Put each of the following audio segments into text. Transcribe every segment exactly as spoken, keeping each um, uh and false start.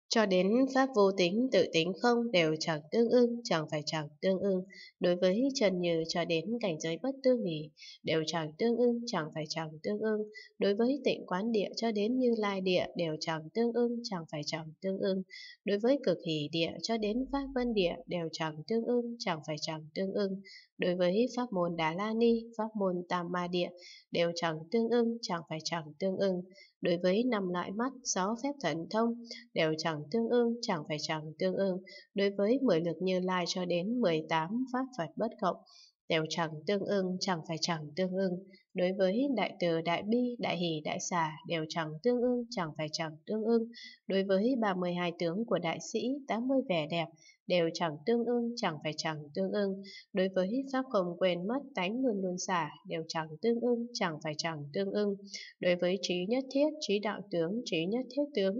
Cho đến pháp vô tính, tự tính không đều chẳng tương ưng, chẳng phải chẳng tương ưng. Đối với trần như cho đến cảnh giới bất tư nghỉ, đều chẳng tương ưng, chẳng phải chẳng tương ưng. Đối với tịnh quán địa cho đến như lai địa, đều chẳng tương ưng, chẳng phải chẳng tương ưng. Đối với cực hỷ địa cho đến pháp vân địa, đều chẳng tương ưng, chẳng phải chẳng tương ưng. Đối với pháp môn Đà La Ni, pháp môn Tam Ma địa, đều chẳng tương ưng, chẳng phải chẳng tương ưng. Đối với năm loại mắt, sáu phép thần thông, đều chẳng tương ưng, chẳng phải chẳng tương ưng. Đối với mười lực Như Lai cho đến mười tám pháp Phật bất cộng, đều chẳng tương ưng, chẳng phải chẳng tương ưng. Đối với đại từ, đại bi, đại hỷ, đại xả, đều chẳng tương ưng, chẳng phải chẳng tương ưng. Đối với ba mươi hai tướng của đại sĩ, tám mươi vẻ đẹp, đều chẳng tương ưng, chẳng phải chẳng tương ưng. Đối với pháp không quên mất, tánh luôn luôn xả, đều chẳng tương ưng, chẳng phải chẳng tương ưng. Đối với trí nhất thiết, trí đạo tướng, trí nhất thiết tướng,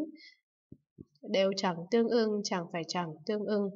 đều chẳng tương ưng, chẳng phải chẳng tương ưng.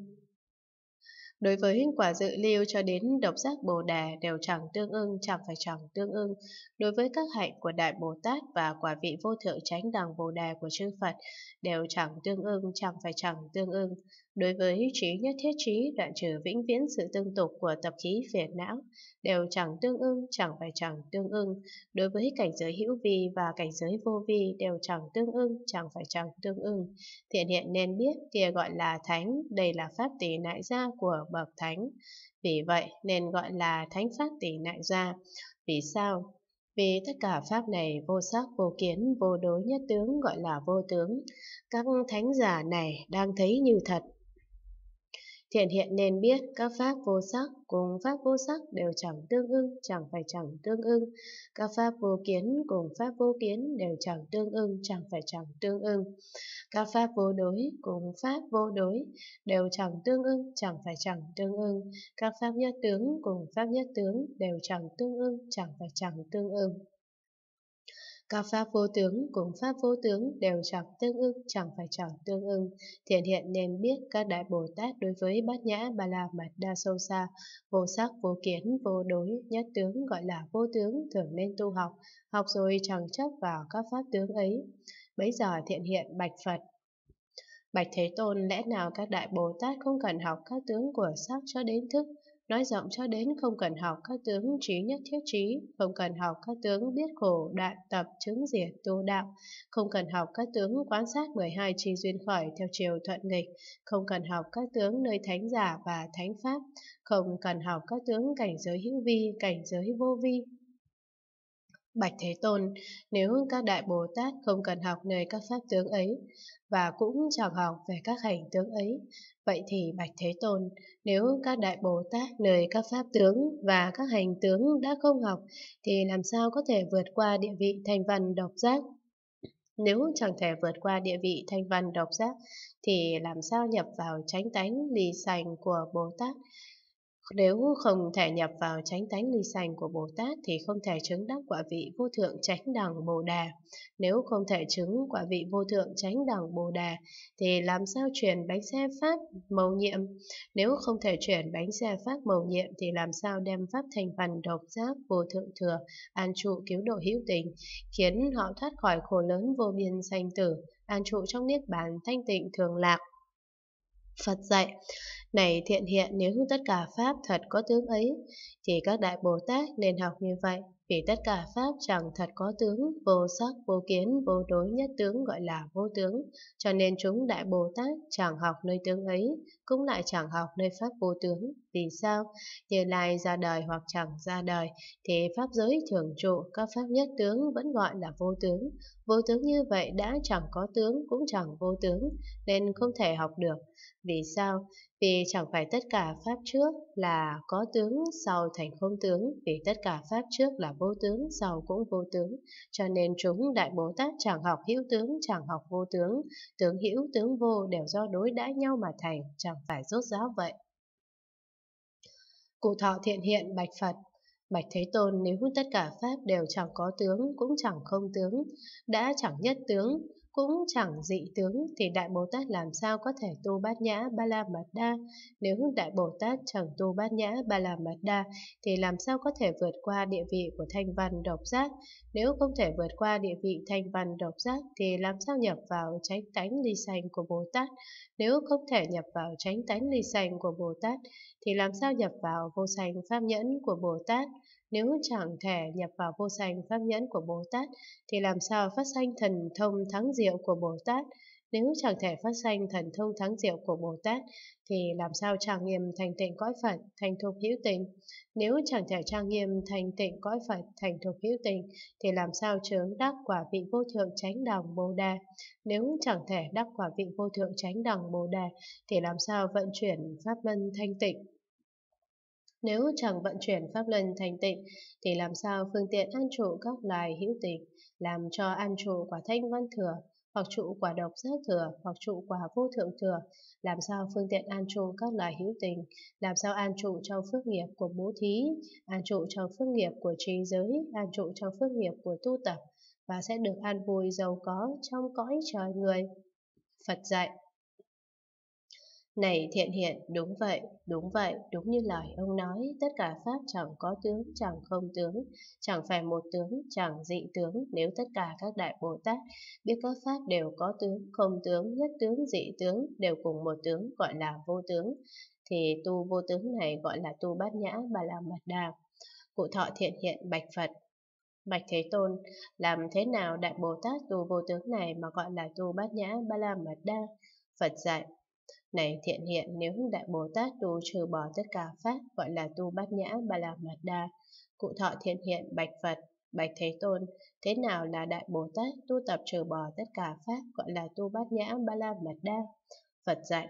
Đối với quả dự lưu cho đến độc giác Bồ Đề đều chẳng tương ưng, chẳng phải chẳng tương ưng. Đối với các hạnh của Đại Bồ Tát và quả vị vô thượng chánh đẳng Bồ Đề của chư Phật đều chẳng tương ưng, chẳng phải chẳng tương ưng. Đối với trí nhất thiết trí đoạn trừ vĩnh viễn sự tương tục của tập khí phiền não đều chẳng tương ưng, chẳng phải chẳng tương ưng. Đối với cảnh giới hữu vi và cảnh giới vô vi đều chẳng tương ưng, chẳng phải chẳng tương ưng. Thiện hiện nên biết kia gọi là thánh, đây là pháp tỷ nại gia của bậc thánh. Vì vậy nên gọi là thánh pháp tỷ nại gia. Vì sao? Vì tất cả pháp này vô sắc, vô kiến, vô đối nhất tướng gọi là vô tướng. Các thánh giả này đang thấy như thật. Thiện hiện nên biết các pháp vô sắc cùng pháp vô sắc đều chẳng tương ưng, chẳng phải chẳng tương ưng. Các pháp vô kiến cùng pháp vô kiến đều chẳng tương ưng, chẳng phải chẳng tương ưng. Các pháp vô đối cùng pháp vô đối đều chẳng tương ưng, chẳng phải chẳng tương ưng. Các pháp nhất tướng cùng pháp nhất tướng đều chẳng tương ưng, chẳng phải chẳng tương ưng. Các pháp vô tướng cùng pháp vô tướng đều chẳng tương ưng, chẳng phải chẳng tương ưng. Thiện hiện nên biết các đại Bồ Tát đối với bát nhã ba la mật đa sâu xa, vô sắc, vô kiến, vô đối, nhất tướng gọi là vô tướng thường nên tu học, học rồi chẳng chấp vào các pháp tướng ấy. Bấy giờ thiện hiện bạch Phật: Bạch Thế Tôn, lẽ nào các đại Bồ Tát không cần học các tướng của sắc cho đến thức, nói rộng cho đến không cần học các tướng trí nhất thiết trí, không cần học các tướng biết khổ, đoạn tập, chứng diệt, tu đạo, không cần học các tướng quan sát mười hai chi duyên khởi theo chiều thuận nghịch, không cần học các tướng nơi thánh giả và thánh pháp, không cần học các tướng cảnh giới hữu vi, cảnh giới vô vi. Bạch Thế Tôn, nếu các đại Bồ Tát không cần học nơi các pháp tướng ấy và cũng chẳng học về các hành tướng ấy, vậy thì Bạch Thế Tôn, nếu các đại Bồ Tát nơi các pháp tướng và các hành tướng đã không học thì làm sao có thể vượt qua địa vị thanh văn độc giác? Nếu chẳng thể vượt qua địa vị thanh văn độc giác thì làm sao nhập vào chánh tánh ly sành của Bồ Tát? Nếu không thể nhập vào chánh tánh ly sành của Bồ Tát thì không thể chứng đắc quả vị vô thượng chánh đẳng Bồ Đề. Nếu không thể chứng quả vị vô thượng chánh đẳng Bồ Đề thì làm sao chuyển bánh xe pháp mầu nhiệm? Nếu không thể chuyển bánh xe pháp mầu nhiệm thì làm sao đem pháp thành phần độc giác vô thượng thừa an trụ cứu độ hữu tình, khiến họ thoát khỏi khổ lớn vô biên sanh tử, an trụ trong niết bàn thanh tịnh thường lạc? Phật dạy: Này thiện hiện, nếu tất cả pháp thật có tướng ấy, thì các đại Bồ Tát nên học như vậy, vì tất cả pháp chẳng thật có tướng, vô sắc, vô kiến, vô đối nhất tướng gọi là vô tướng, cho nên chúng đại Bồ Tát chẳng học nơi tướng ấy, cũng lại chẳng học nơi pháp vô tướng. Vì sao? Như Lai ra đời hoặc chẳng ra đời, thì pháp giới thường trụ, các pháp nhất tướng vẫn gọi là vô tướng. Vô tướng như vậy đã chẳng có tướng, cũng chẳng vô tướng, nên không thể học được. Vì sao? Vì chẳng phải tất cả pháp trước là có tướng sau thành không tướng, vì tất cả pháp trước là vô tướng sau cũng vô tướng, cho nên chúng đại Bồ Tát chẳng học hữu tướng, chẳng học vô tướng, tướng hữu tướng vô đều do đối đãi nhau mà thành, chẳng phải rốt ráo vậy. Cụ thọ thiện hiện bạch Phật: Bạch Thế Tôn, nếu tất cả pháp đều chẳng có tướng, cũng chẳng không tướng, đã chẳng nhất tướng, cũng chẳng dị tướng, thì Đại Bồ Tát làm sao có thể tu Bát Nhã Ba La Mật Đa? Nếu Đại Bồ Tát chẳng tu Bát Nhã Ba La Mật Đa, thì làm sao có thể vượt qua địa vị của thanh văn độc giác? Nếu không thể vượt qua địa vị thanh văn độc giác, thì làm sao nhập vào chánh tánh ly sanh của Bồ Tát? Nếu không thể nhập vào chánh tánh ly sanh của Bồ Tát, thì làm sao nhập vào vô sanh pháp nhẫn của Bồ Tát? Nếu chẳng thể nhập vào vô sanh pháp nhẫn của Bồ Tát, thì làm sao phát sanh thần thông thắng diệu của Bồ Tát? Nếu chẳng thể phát sanh thần thông thắng diệu của Bồ Tát, thì làm sao trang nghiêm thành tịnh cõi Phật, thành thục hữu tình? Nếu chẳng thể trang nghiêm thành tịnh cõi Phật, thành thục hữu tình, thì làm sao chướng đắc quả vị vô thượng chánh đẳng Bồ Đà? Nếu chẳng thể đắc quả vị vô thượng chánh đẳng Bồ Đà, thì làm sao vận chuyển pháp luân thanh tịnh? Nếu chẳng vận chuyển pháp luân thanh tịnh, thì làm sao phương tiện an trụ các loài hữu tình, làm cho an trụ quả thanh văn thừa, hoặc trụ quả độc giác thừa, hoặc trụ quả vô thượng thừa? Làm sao phương tiện an trụ các loài hữu tình, làm sao an trụ trong phước nghiệp của bố thí, an trụ trong phước nghiệp của trí giới, an trụ trong phước nghiệp của tu tập, và sẽ được an vui giàu có trong cõi trời người? Phật dạy: Này Thiện Hiện, đúng vậy, đúng vậy, đúng như lời ông nói, tất cả pháp chẳng có tướng, chẳng không tướng, chẳng phải một tướng, chẳng dị tướng. Nếu tất cả các Đại Bồ Tát biết các pháp đều có tướng, không tướng, nhất tướng, dị tướng, đều cùng một tướng, gọi là vô tướng, thì tu vô tướng này gọi là tu Bát Nhã Ba La Mật Đa. Cụ Thọ Thiện Hiện bạch Phật: Bạch Thế Tôn, làm thế nào Đại Bồ Tát tu vô tướng này mà gọi là tu Bát Nhã Ba La Mật Đa? Phật dạy: Này Thiện Hiện, nếu Đại Bồ Tát tu trừ bỏ tất cả pháp, gọi là tu Bát Nhã Ba La Mật Đa. Cụ Thọ Thiện Hiện bạch Phật: Bạch Thế Tôn, thế nào là Đại Bồ Tát tu tập trừ bỏ tất cả pháp, gọi là tu Bát Nhã Ba La Mật Đa? Phật dạy: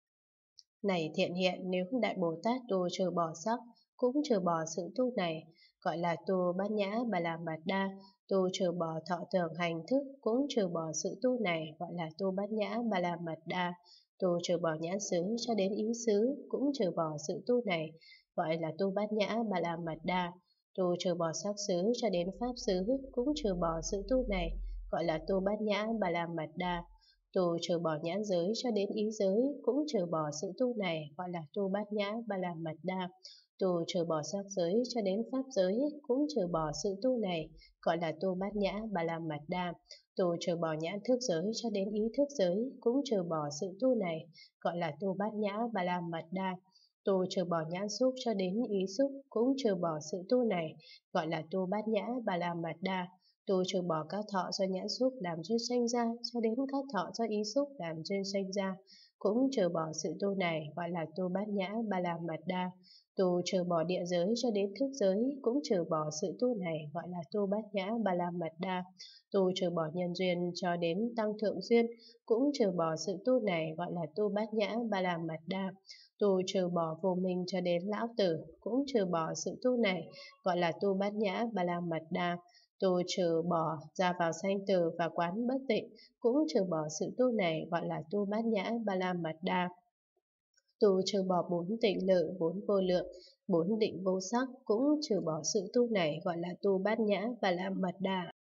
Này Thiện Hiện, nếu Đại Bồ Tát tu trừ bỏ sắc, cũng trừ bỏ sự tu này, gọi là tu Bát Nhã Ba La Mật Đa. Tu trừ bỏ thọ tưởng hành thức, cũng trừ bỏ sự tu này, gọi là tu Bát Nhã Ba La Mật Đa. Tu trừ bỏ nhãn xứ cho đến ý xứ, cũng trừ bỏ sự tu này, gọi là tu Bát Nhã Ba La Mật Đa. Tu trừ bỏ sắc xứ cho đến pháp xứ, cũng trừ bỏ sự tu này, gọi là tu Bát Nhã Ba La Mật Đa. Tu trừ bỏ nhãn giới cho đến ý giới, cũng trừ bỏ sự tu này, gọi là tu Bát Nhã Ba La Mật Đa. Tu trừ bỏ sắc giới cho đến pháp giới, cũng trừ bỏ sự tu này, gọi là tu Bát Nhã Ba La Mật Đa. Tu trừ bỏ nhãn thức giới cho đến ý thức giới, cũng trừ bỏ sự tu này, gọi là tu Bát Nhã Ba La Mật Đa. Tu trừ bỏ nhãn xúc cho đến ý xúc, cũng trừ bỏ sự tu này, gọi là tu Bát Nhã Ba La Mật Đa. Tu trừ bỏ các thọ do nhãn xúc làm duyên sanh ra cho đến các thọ do ý xúc làm duyên sanh ra, cũng trừ bỏ sự tu này, gọi là tu Bát Nhã Ba La Mật Đa. Tu trừ bỏ địa giới cho đến thức giới, cũng trừ bỏ sự tu này, gọi là tu Bát Nhã Ba La Mật Đa. Tu trừ bỏ nhân duyên cho đến tăng thượng duyên, cũng trừ bỏ sự tu này, gọi là tu Bát Nhã Ba La Mật Đa. Tu trừ bỏ vô minh cho đến lão tử, cũng trừ bỏ sự tu này, gọi là tu Bát Nhã Ba La Mật Đa. Tu trừ bỏ ra vào sanh tử và quán bất tịnh, cũng trừ bỏ sự tu này, gọi là tu Bát Nhã Ba La Mật Đa. Tu trừ bỏ bốn tịnh lự, bốn vô lượng, bốn định vô sắc, cũng trừ bỏ sự tu này, gọi là tu Bát Nhã Ba La Mật Đa.